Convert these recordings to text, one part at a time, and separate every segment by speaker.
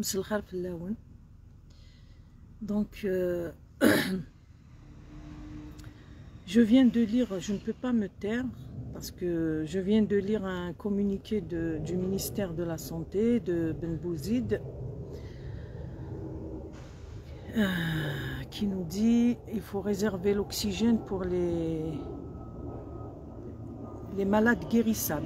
Speaker 1: Donc, je viens de lire, je ne peux pas me taire, parce que je viens de lire un communiqué du ministère de la Santé, de Ben Bouzid, qui nous dit qu'il faut réserver l'oxygène pour les malades guérissables.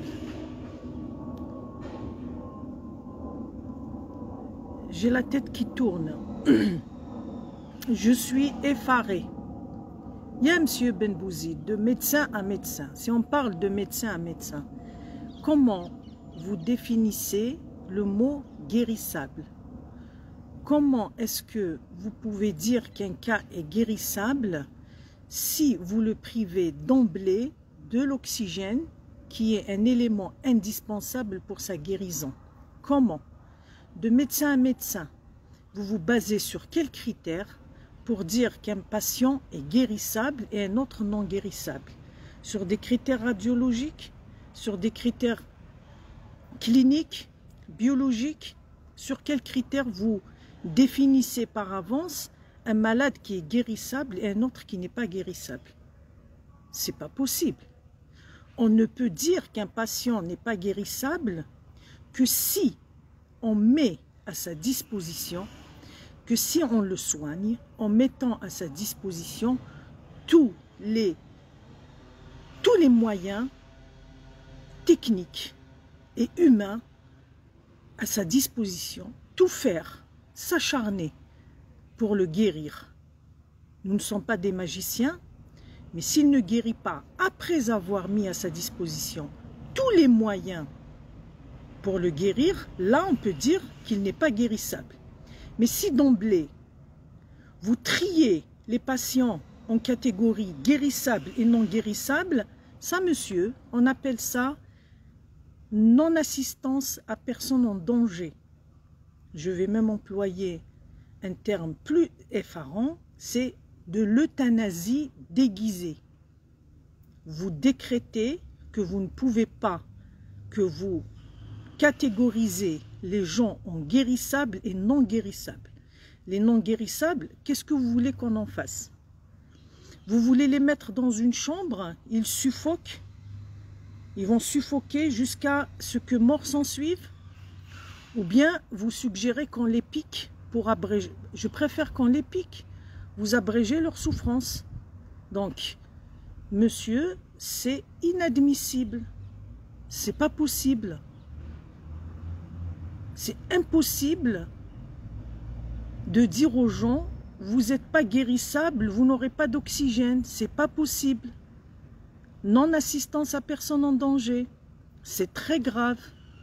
Speaker 1: J'ai la tête qui tourne. Je suis effarée. Il y a M. Ben Bouzid, de médecin à médecin. Si on parle de médecin à médecin, comment vous définissez le mot guérissable? Comment est-ce que vous pouvez dire qu'un cas est guérissable si vous le privez d'emblée de l'oxygène qui est un élément indispensable pour sa guérison? Comment? De médecin à médecin, vous vous basez sur quels critères pour dire qu'un patient est guérissable et un autre non guérissable? Sur des critères radiologiques, sur des critères cliniques, biologiques? Sur quels critères vous définissez par avance un malade qui est guérissable et un autre qui n'est pas guérissable? C'est pas possible. On ne peut dire qu'un patient n'est pas guérissable que si on met à sa disposition, que si on le soigne en mettant à sa disposition tous les moyens techniques et humains à sa disposition, tout faire, s'acharner pour le guérir. Nous ne sommes pas des magiciens, mais s'il ne guérit pas après avoir mis à sa disposition tous les moyens pour le guérir, là on peut dire qu'il n'est pas guérissable. Mais si d'emblée, vous triez les patients en catégorie guérissable et non guérissable, ça monsieur, on appelle ça non-assistance à personne en danger. Je vais même employer un terme plus effarant, c'est de l'euthanasie déguisée. Vous décrétez que vous ne pouvez pas, que vous catégorisez les gens en guérissables et non guérissables. Les non guérissables, qu'est-ce que vous voulez qu'on en fasse? Vous voulez les mettre dans une chambre, ils suffoquent, ils vont suffoquer jusqu'à ce que mort s'en suive? Ou bien vous suggérez qu'on les pique pour abréger? Je préfère qu'on les pique, vous abrégez leur souffrance. Donc, monsieur, c'est inadmissible, c'est pas possible. C'est impossible de dire aux gens, vous n'êtes pas guérissable, vous n'aurez pas d'oxygène. C'est pas possible. Non-assistance à personne en danger. C'est très grave.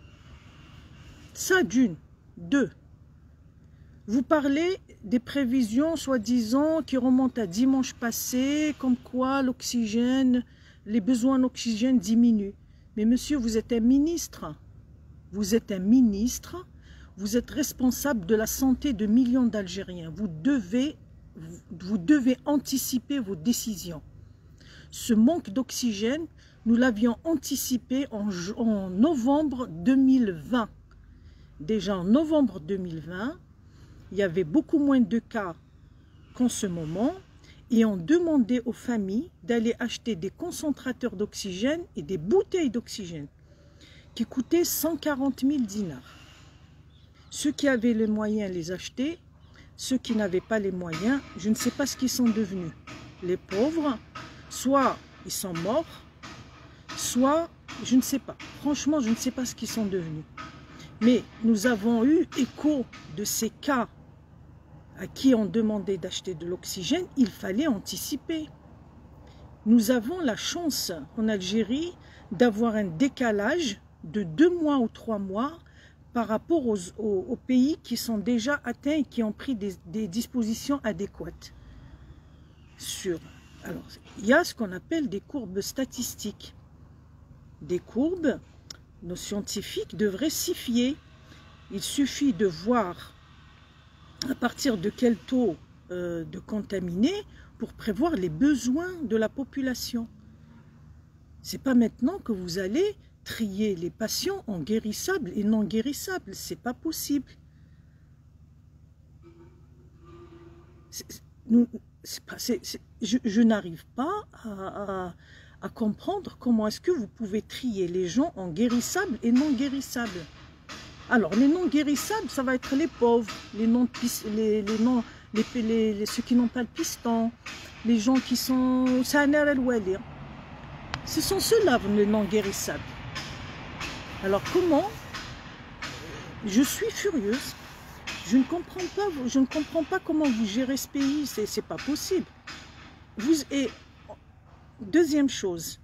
Speaker 1: Ça d'une. Deux. Vous parlez des prévisions soi-disant qui remontent à dimanche passé, comme quoi l'oxygène, les besoins en oxygène diminuent. Mais monsieur, vous êtes un ministre. Vous êtes un ministre, vous êtes responsable de la santé de millions d'Algériens. Vous devez anticiper vos décisions. Ce manque d'oxygène, nous l'avions anticipé en novembre 2020. Déjà en novembre 2020, il y avait beaucoup moins de cas qu'en ce moment et on demandait aux familles d'aller acheter des concentrateurs d'oxygène et des bouteilles d'oxygène qui coûtaient 140 000 dinars. Ceux qui avaient les moyens les achetaient, ceux qui n'avaient pas les moyens, je ne sais pas ce qu'ils sont devenus. Les pauvres, soit ils sont morts, soit, je ne sais pas. Franchement, je ne sais pas ce qu'ils sont devenus. Mais nous avons eu écho de ces cas à qui on demandait d'acheter de l'oxygène, il fallait anticiper. Nous avons la chance en Algérie d'avoir un décalage de 2 mois ou 3 mois par rapport aux pays qui sont déjà atteints et qui ont pris des dispositions adéquates. Alors, il y a ce qu'on appelle des courbes statistiques. Des courbes, nos scientifiques devraient s'y fier. Il suffit de voir à partir de quel taux de contaminés pour prévoir les besoins de la population. Ce n'est pas maintenant que vous allez trier les patients en guérissables et non guérissables. Ce n'est pas possible. Je n'arrive pas à comprendre comment est-ce que vous pouvez trier les gens en guérissables et non guérissables. Alors, les non guérissables, ça va être les pauvres, ceux qui n'ont pas le piston, les gens qui sont... Ce sont ceux-là, les non guérissables. Alors, comment? Je suis furieuse. Je ne comprends pas comment vous gérez ce pays. C'est pas possible. Et deuxième chose,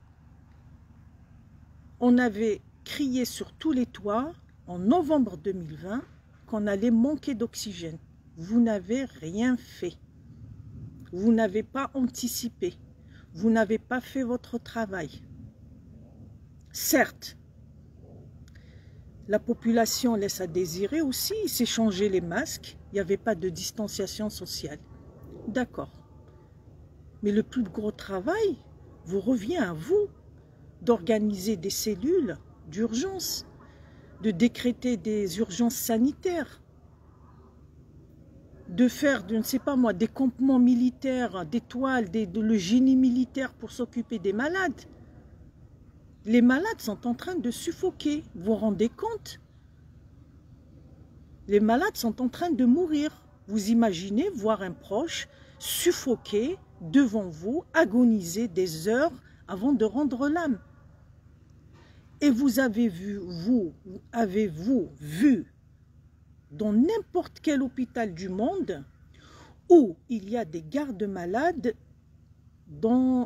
Speaker 1: on avait crié sur tous les toits en novembre 2020 qu'on allait manquer d'oxygène. Vous n'avez rien fait. Vous n'avez pas anticipé. Vous n'avez pas fait votre travail. Certes, la population laisse à désirer aussi. Il s'est changé les masques. Il n'y avait pas de distanciation sociale. D'accord. Mais le plus gros travail vous revient à vous d'organiser des cellules d'urgence, de décréter des urgences sanitaires, de faire, je ne sais pas moi, des campements militaires, des toiles, le génie militaire pour s'occuper des malades. Les malades sont en train de suffoquer, vous vous rendez compte? Les malades sont en train de mourir. Vous imaginez voir un proche suffoquer devant vous, agoniser des heures avant de rendre l'âme. Et vous avez-vous vu dans n'importe quel hôpital du monde où il y a des gardes-malades dans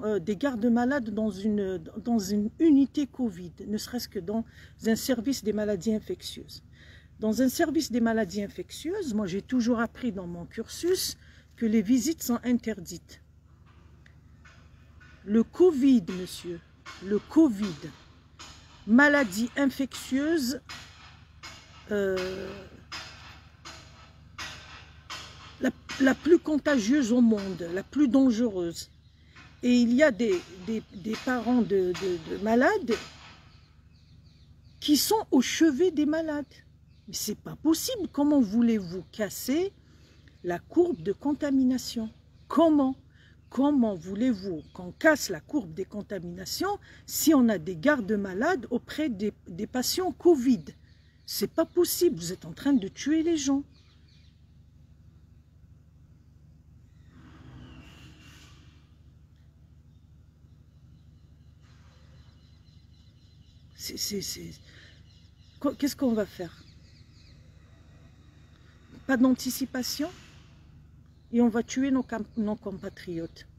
Speaker 1: une unité Covid, ne serait-ce que dans un service des maladies infectieuses. Dans un service des maladies infectieuses, moi j'ai toujours appris dans mon cursus que les visites sont interdites. Le Covid, monsieur, le Covid, maladie infectieuse, la plus contagieuse au monde, la plus dangereuse. Et il y a des parents de malades qui sont au chevet des malades. Mais ce n'est pas possible. Comment voulez-vous casser la courbe de contamination? Comment voulez-vous qu'on casse la courbe des contaminations si on a des gardes-malades auprès des patients Covid? C'est pas possible. Vous êtes en train de tuer les gens. Qu'est-ce qu'on va faire? Pas d'anticipation et on va tuer nos compatriotes.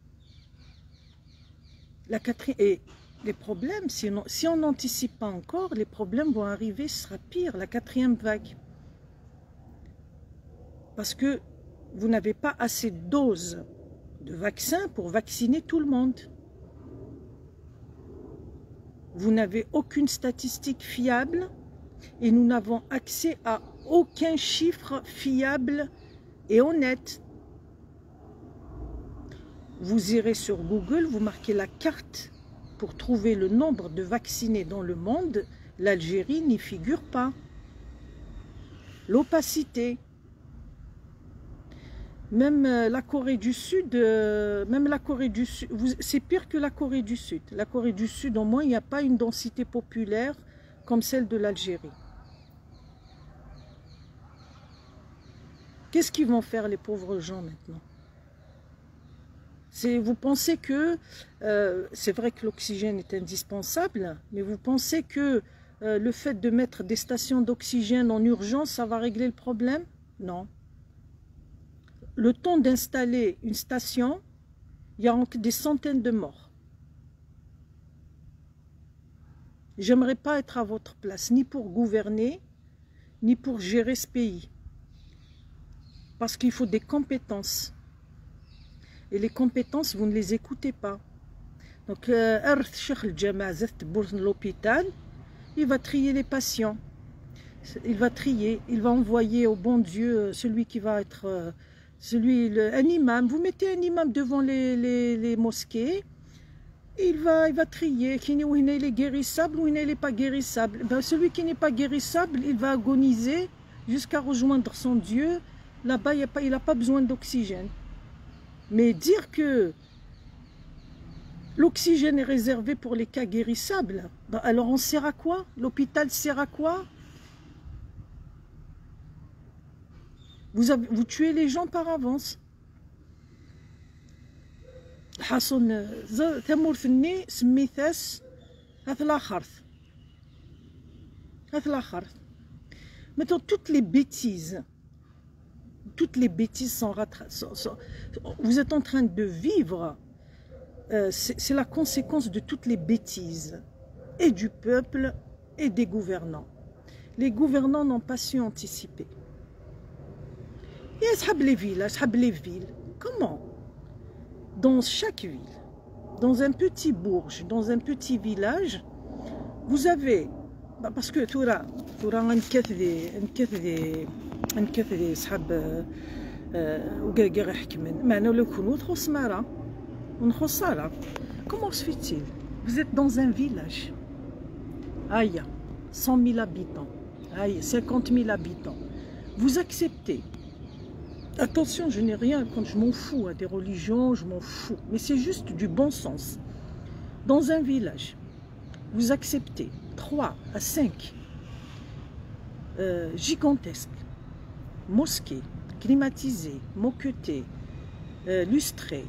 Speaker 1: Et les problèmes, si on n'anticipe pas encore, les problèmes vont arriver, ce sera pire, la 4e vague. Parce que vous n'avez pas assez de doses de vaccins pour vacciner tout le monde. Vous n'avez aucune statistique fiable et nous n'avons accès à aucun chiffre fiable et honnête. Vous irez sur Google, vous marquez la carte pour trouver le nombre de vaccinés dans le monde. L'Algérie n'y figure pas. L'opacité. Même la Corée du Sud, c'est pire que la Corée du Sud. La Corée du Sud, au moins, il n'y a pas une densité populaire comme celle de l'Algérie. Qu'est-ce qu'ils vont faire les pauvres gens maintenant? Vous pensez que, c'est vrai que l'oxygène est indispensable, mais vous pensez que le fait de mettre des stations d'oxygène en urgence, ça va régler le problème? Non. Le temps d'installer une station, il y a des centaines de morts. J'aimerais pas être à votre place, ni pour gouverner, ni pour gérer ce pays. Parce qu'il faut des compétences. Et les compétences, vous ne les écoutez pas. Donc, l'hôpital, il va trier les patients. Il va trier, il va envoyer au bon Dieu celui qui va être... un imam, vous mettez un imam devant les mosquées, il va trier, où il est guérissable, où il n'est pas guérissable. Ben, celui qui n'est pas guérissable, il va agoniser jusqu'à rejoindre son Dieu. Là-bas, il n'a pas besoin d'oxygène. Mais dire que l'oxygène est réservé pour les cas guérissables, alors on sert à quoi? L'hôpital sert à quoi? Vous tuez les gens par avance. حصل ثمور فني سميتاس هذا الآخر. Maintenant, toutes les bêtises sont vous êtes en train de vivre, c'est la conséquence de toutes les bêtises, et du peuple, et des gouvernants. Les gouvernants n'ont pas su anticiper. Et les villes, comment? Dans chaque ville, dans un petit bourg, dans un petit village, vous avez, parce que تورا نكث صحاب وكاع يحكمن معنا ولا كون وتخص مارا ونخص راه. Comment se fait-il? Vous êtes dans un village, aïe, 100 000 habitants, aïe, 50 000 habitants, vous acceptez. Attention, je n'ai rien quand je m'en fous, des religions, je m'en fous. Mais c'est juste du bon sens. Dans un village, vous acceptez 3 à 5 gigantesques mosquées, climatisées, moquetées, lustrées.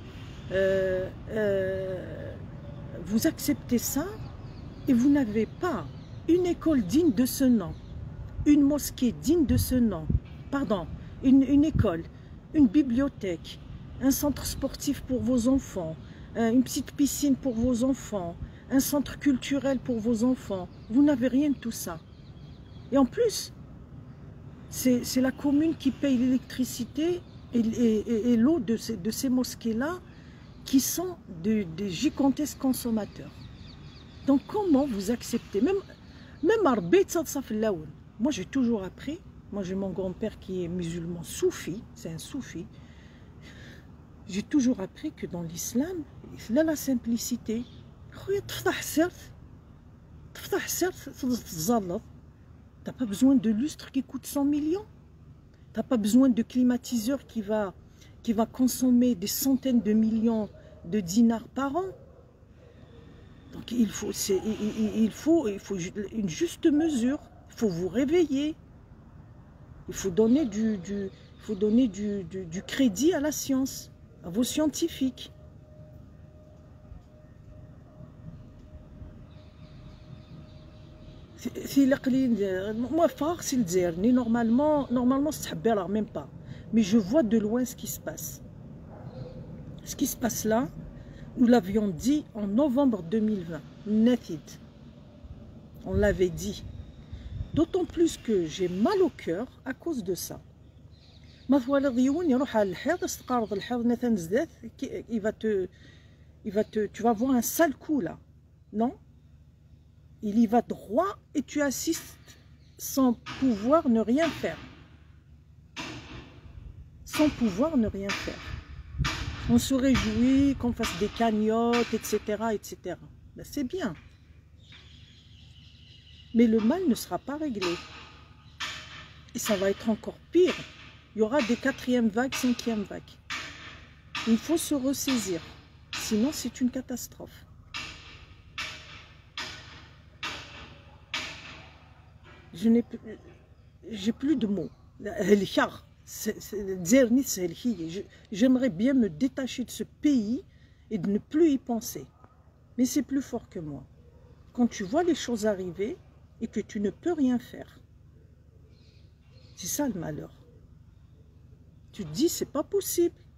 Speaker 1: Vous acceptez ça et vous n'avez pas une école digne de ce nom, une mosquée digne de ce nom, pardon, une école, une bibliothèque, un centre sportif pour vos enfants, une petite piscine pour vos enfants, un centre culturel pour vos enfants. Vous n'avez rien de tout ça. Et en plus, c'est la commune qui paye l'électricité et l'eau de ces mosquées-là, qui sont des gigantesques consommateurs. Donc comment vous acceptez? Même moi j'ai toujours appris. Moi, j'ai mon grand-père qui est musulman soufi, c'est un soufi. J'ai toujours appris que dans l'islam, il y a la simplicité. Tu n'as pas besoin de lustre qui coûte 100 millions. Tu n'as pas besoin de climatiseur qui va consommer des centaines de millions de dinars par an. Donc il faut une juste mesure. Il faut vous réveiller. Il faut donner du crédit à la science, à vos scientifiques. Moi, frère, c'est le Zerni. Normalement, c'est même pas. Mais je vois de loin ce qui se passe. Ce qui se passe là, nous l'avions dit en novembre 2020. Nethid. On l'avait dit. D'autant plus que j'ai mal au cœur à cause de ça. Tu vas voir un sale coup là. Non? Il y va droit et tu assistes sans pouvoir ne rien faire. Sans pouvoir ne rien faire. On se réjouit qu'on fasse des cagnottes, etc. etc. Ben, c'est bien. Mais le mal ne sera pas réglé. Et ça va être encore pire. Il y aura des 4e vagues, 5e vagues. Il faut se ressaisir. Sinon, c'est une catastrophe. J'ai plus de mots. J'aimerais bien me détacher de ce pays et de ne plus y penser. Mais c'est plus fort que moi. Quand tu vois les choses arriver et que tu ne peux rien faire, c'est ça le malheur. Tu te dis, c'est pas possible.